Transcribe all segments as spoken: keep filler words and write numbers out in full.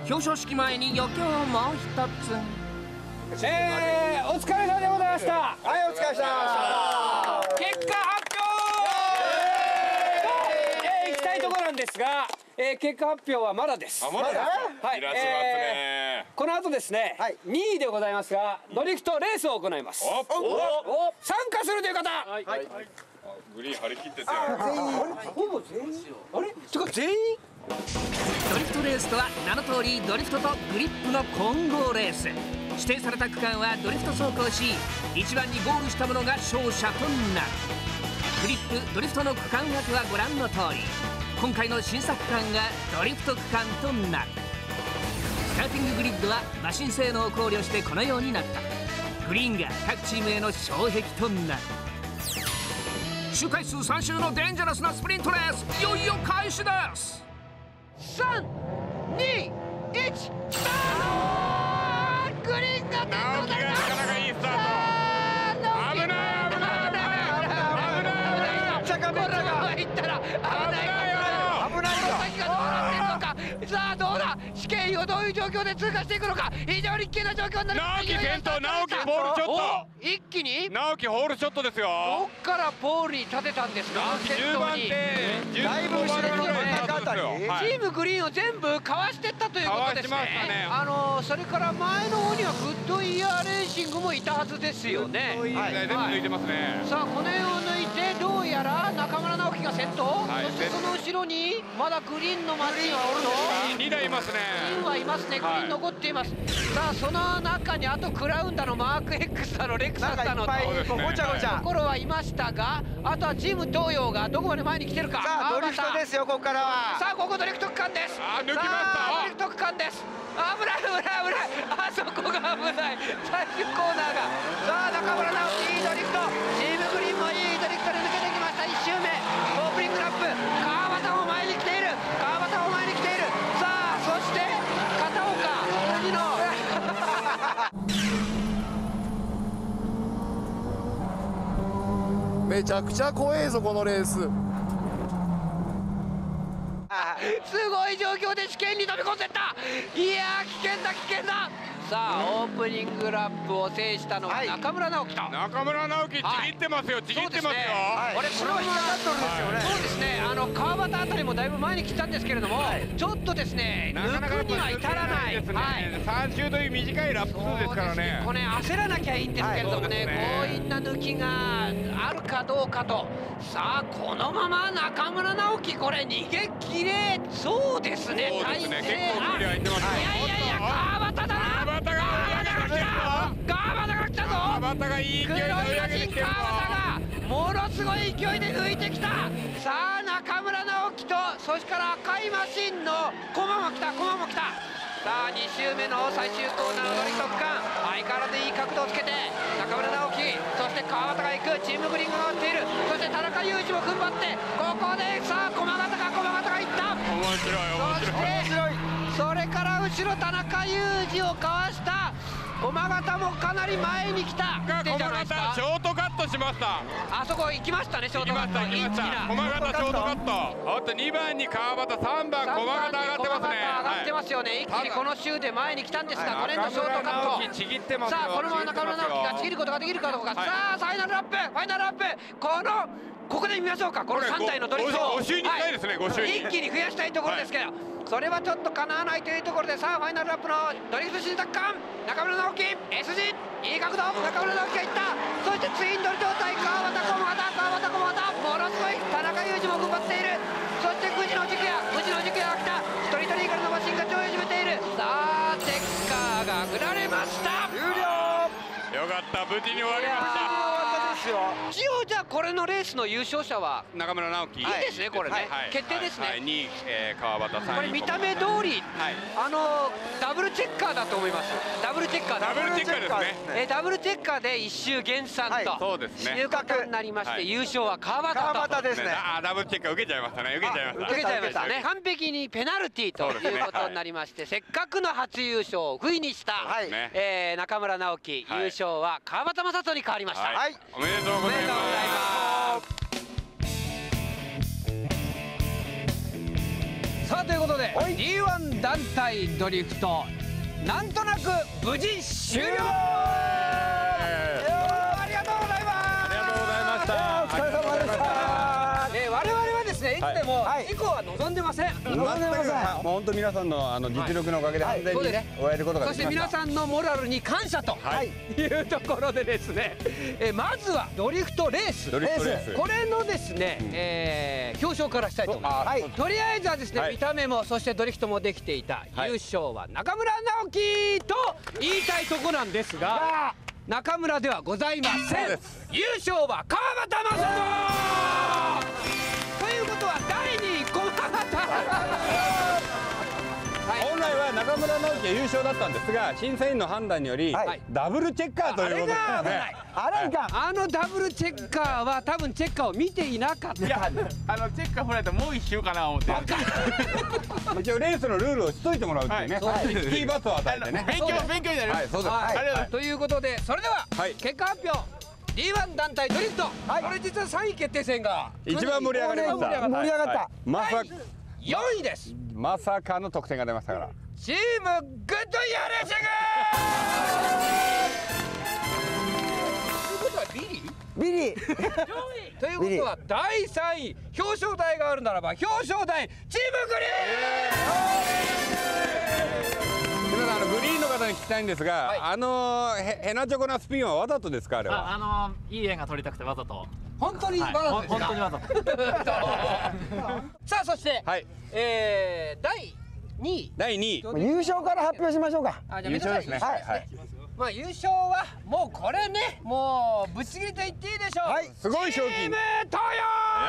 表彰式前に余興もう一つ。 えー、お疲れ様でございました。 はい、お疲れ様でした。 結果発表。えー、行きたいところなんですが、えー、結果発表はまだです。 あ、まだですか。 はい、 いらっしゃいますね。 この後ですね、はい、にいでございますが、ドリフトレースを行います。おお参加するという方。はい。はい、 グリーン張り切ってて。 全員。 ほぼ全員。あれ？てか全員？ ドリフトレースとは名の通りドリフトとグリップの混合レース。指定された区間はドリフト走行し、一番にゴールした者が勝者となる。グリップドリフトの区間枠はご覧の通り。今回の審査区間がドリフト区間となる。スターティンググリッドはマシン性能を考慮してこのようになった。グリーンが各チームへの障壁となる。周回数さん周のデンジャラスなスプリントレース、いよいよ開始です。 さん、に、いち、スタート。グリーンが点灯だ。 なかなかいいスタート。危ない危ない危ない危ない危ない。 坂道が行ったら危ないよ。危ないよ。先がどうなってるのか。さあどうだ。試験をどういう状況で通過していくのか。非常に危険な状況になる。 直樹先頭、直樹ポールショット。 一気に直樹ホールショットですよ。 どっからポールに立てたんですか。 じゅうばん手、だいぶ後ろぐらいの中あたり。 チームグリーンを全部かわしてったということですね。あのそれから前の方にはグッドイヤーレーシングもいたはずですよね。 全部抜いてますね。 さあこの辺を抜いてどうやら中村直樹が先頭。そしてその後ろにまだグリーンのマシンはおるの。 にだいいますね。 グリーンはいますね。グリーン残っています。さあその中にあとクラウンだのマーク X だのレクサスだのとごちゃごちゃところはいましたが、あとはチーム東洋がどこまで前に来てるか。 さあドリフトですよ、ここからは。 さあここドリフト区間です。 あ、抜きました。 ドリフト区間です。危ない危ない危ない。あそこが危ない。最終コーナーが。さあ中村直樹いいドリフト。チームグリーンもいいドリフトで抜けてきました。いち周目オープニングラップ。川端も前に来ている。川端も前に来ている。さあそして片岡藤野めちゃくちゃ怖えぞこのレース。 すごい状況で試験に飛び込んでった。いやー危険だ危険だ。さあオープニングラップを制したのは中村直樹と。 中村直樹ちぎってますよ、ちぎってますよ。 これこれは引っかかっとるんですよね。そうですね。あの川端あたりもだいぶ前に来たんですけれども、ちょっとですね抜くには至らない。 さん周という短いラップ数ですからね。 これ焦らなきゃいいんですけれどもね、強引な抜きがあるかどうかと。さあこのまま中村直樹これ逃げ切れそうですね。 体勢。結構距離空いてます。 いやいやいや川端だな。 川端が川端が来たぞ。 川端がいい勢いで追い上げてきてるぞ。 川端がものすごい勢いで抜いてきた。さあ中村直樹とそれから赤いマシンの駒も来た駒も来た。さあに周目の最終コーナーのドリフト区間、相変わらずいい角度をつけて中村直樹そして川端が行く。チームグリーンが回っている。そして田中裕二も踏ん張ってここでさあ駒形が駒形が行った。 面白い面白い。 それから後ろ田中裕二をかわした駒形もかなり前に来た。 駒形ショートカットしました。 あそこ行きましたね。ショートカット行きました。駒形ショートカット。あとにばんに川端、さんばん駒形上がってますね。 上がってますよね。一気にこの周で前に来たんですが、これのショートカット。 ちぎってますよ。 さあこのまま中村直樹がちぎることができるかどうか。さあファイナルラップファイナルラップ。このここで見ましょうか。このさんだいのドリフトをご周にいっかいですね。ご周に一気に増やしたいところですけど、それはちょっとかなわないというところで、さあファイナルラップのドリフト新作艦中村直樹 S 字いい角度。中村直樹がいった。そしてツインドリ状態川端駒形川端駒形ものすごい田中裕二も踏ん張っている。そして藤野軸也藤野軸也が来た。ストリートリーガルのマシンが上位を占めている。さあチェッカーが振られました。 終了。 よかった、無事に終わりました。 一応じゃあこれのレースの優勝者は中村直樹。 いいですねこれね。決定ですね。 にい川端、さんいこれ見た目通りあのダブルチェッカーだと思います。ダブルチェッカーダブルチェッカーですね。 えダブルチェッカーで一周減算とそうですね。 いうことになりまして、優勝は川端と。 川端ですね。 あダブルチェッカー受けちゃいましたね。受けちゃいました。 受けちゃいましたね。完璧にペナルティーということになりまして、せっかくの初優勝を不意にしたえ中村直樹、優勝は川端正人に変わりました。 はい、 おめでとうございます。 さあということことで ディーワン 団体ドリフトなんとなく無事終了。ありがとうございます。 ありがとうございました。 お疲れ様でした。 えー、我々はですね、いつでも事故は望んでません。 望んでません。 もう本当皆さんのあの実力のおかげで安全にね終えることがそしてできました。 皆さんのモラルに感謝というところでですね、えー、まずはドリフトレース、 ドリフトレースこれのですね、えー、表彰からしたいと思います。はい、とりあえずはですね、 はい、 見た目もそしてドリフトもできていた、はい、優勝は中村直樹と言いたいとこなんですが、中村ではございません。優勝は川端正人ということはだいにい駒形本来は中村直樹が優勝だったんですが、審査員の判断により、はい、ダブルチェッカーということですね。 あれか、 あのダブルチェッカーは多分チェッカーを見ていなかった。いや、 あのチェッカー振られたらもう一周かな思って。 一応レースのルールをしといてもらうっていうね、はい、キーバスを与えてね。 勉強勉強になる。 はい、そうです。 はい、はい、ということでそれでは、はい、結果発表。ディーワン 団体ドリフト、はい、これ実はさんい決定戦が一番盛り上がりました。 盛り上がった。はい、 まさかよんいです。 まさかの得点が出ましたから。 チームグッドイヤーレーシング。ということはビリビリということはだいさんい表彰台があるならば表彰台チームグリーン。 皆さん、あのグリーンの方に聞きたいんですが、はい、あのへヘナチョコなスピンはわざとですか？あれは。 あ、あのいい絵が撮りたくてわざと。 本当にわざとですか？ 本当にわざと。 さあ、そして、はい、えー、だいにい。 だいにい。 優勝から発表しましょうか。 あ、じゃあ優勝ですね。はい。はい、まあ優勝はもうこれね、もうぶっちぎりと言っていいでしょう。はい。 すごい賞金。 チーム東洋。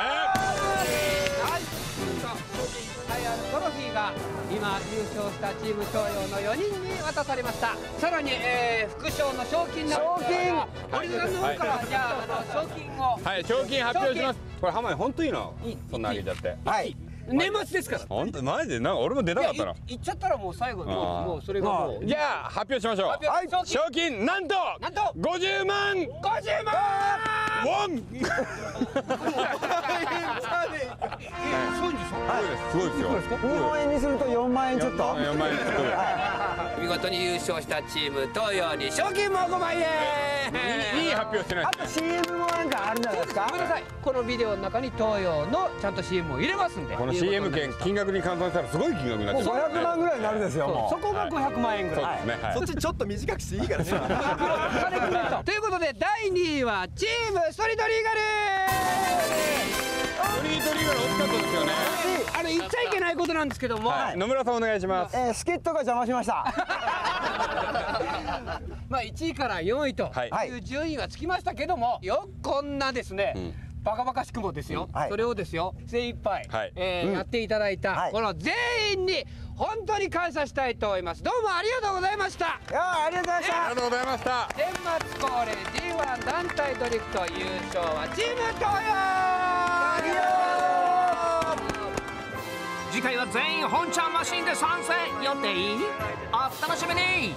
はい。トロフィーが今優勝したチーム東洋のよにんに渡されました。さらに、えー、副賞の賞金なんですが、堀さんの方から、はい、じゃあ、あの賞金を、 はい、賞金発表します。これ浜田本当いいの？いい。そんなあげちゃって。 はい。 年末ですから。 本当マジでなんか俺も出たかったな。 言っちゃったらもう最後にもうそれがもう。 じゃあ発表しましょう。はい。賞金なんとなんとごじゅうまん。 ごじゅうまん。 ウォン。すごいですよ。 日本円にするとよんまんえんちょっと。 よんまんえんちょっと。 見事に優勝したチーム東洋に賞金もごまんえん。 いい発表してない。 あと シーエム もなんかあるんじゃないですか。 ごめんなさい。このビデオの中に東洋のちゃんと シーエム を入れますんで。 この シーエム 券金額に換算したらすごい金額になってる。 ごひゃくまんぐらいになるんですよ。 そこがごひゃくまんえんぐらい。 そっちちょっと短くしていいからさ。 ということでだいにいはチームストリートリーガル。 ストリートリーガル惜しかったですよね。 あれ言っちゃいけないことなんですけども、 野村さんお願いします。 えー、助っ人が邪魔しました。 まあいちいからよんいという順位がつきましたけども、よくこんなですね、バカバカしくもですよ、それをですよ精一杯やっていただいたこの全員に本当に感謝したいと思います。どうもありがとうございました。 いやありがとうございました。 ありがとうございました。 年末恒例 ディーワン 団体ドリフト優勝はチーム東洋。 次回は全員本ちゃんマシンで参戦予定。お楽しみに。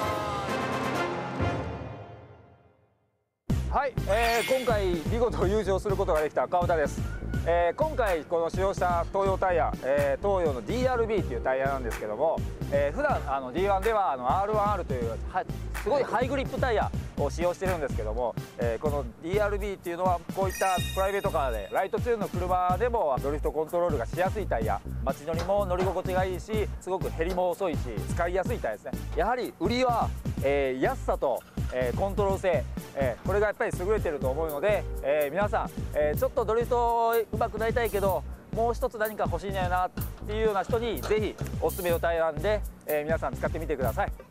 はい、えー、今回見事優勝することができた川田です。えー、今回この使用した東洋タイヤ、えー、東洋の ディーアールビー っていうタイヤなんですけども、えー、普段あの ディーワン ではあの アールワンアール というはすごいハイグリップタイヤを使用してるんですけども、えー、この ディーアールビー っていうのはこういったプライベートカーでライトツーンの車でもドリフトコントロールがしやすいタイヤ、街乗りも乗り心地がいいし、すごく減りも遅いし使いやすいタイヤですね。やはり売りは、えー、安さと、えー、コントロール性、えー、これがやっぱり優れてると思うので、えー、皆さん、えー、ちょっとドリフト上手くなりたいけどもう一つ何か欲しいんだよなっていうような人にぜひおすすめのタイヤなんで、えー、皆さん使ってみてください。